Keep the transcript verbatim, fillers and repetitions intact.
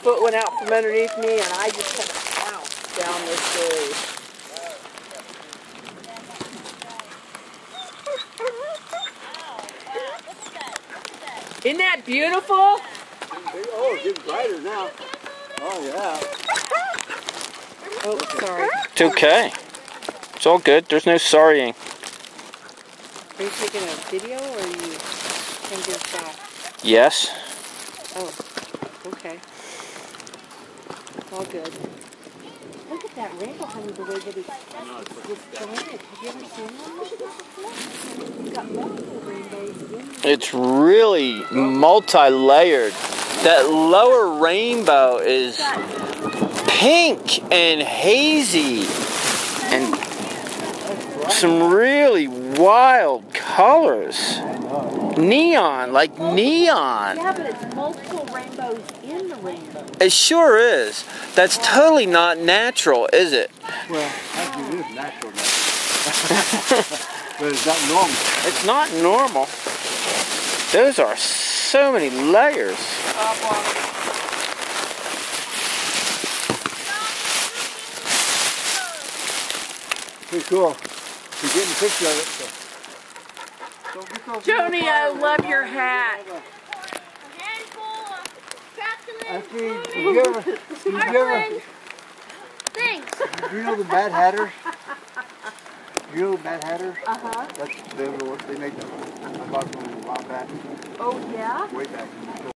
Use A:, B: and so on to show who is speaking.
A: foot went out from underneath me, and I just kind of bounced down this thing. Isn't that beautiful?
B: Oh, it's getting brighter now. Oh, yeah.
A: Oh, sorry.
C: It's okay. It's all good. There's no sorrying.
A: Are you taking a video, or are you going to get a shot?
C: Yes.
A: Oh, okay. All good. Look at that rainbow, honey, the way that it's disjointed. Have you ever seen one like this before? It's got multiple rainbows in it.
C: It's really multi-layered. That lower rainbow is pink and hazy and some really wild colors. Neon, like neon.
A: Yeah, but it's multiple rainbows in the rainbow.
C: It sure is. That's totally not natural, is it?
B: Well, actually it is natural now. But it's not normal.
C: It's not normal. Those are so many layers.
B: Pretty cool. You're getting a picture of it. So.
A: Joni, I love your hat.
B: Actually, did you ever, did you ever,
D: Thanks.
B: do you know the Mad Hatters? Do you know the Mad Hatters?
A: Uh-huh.
B: That's, they, were, they made them. I bought them a while back.
A: Oh, yeah?
B: Way back.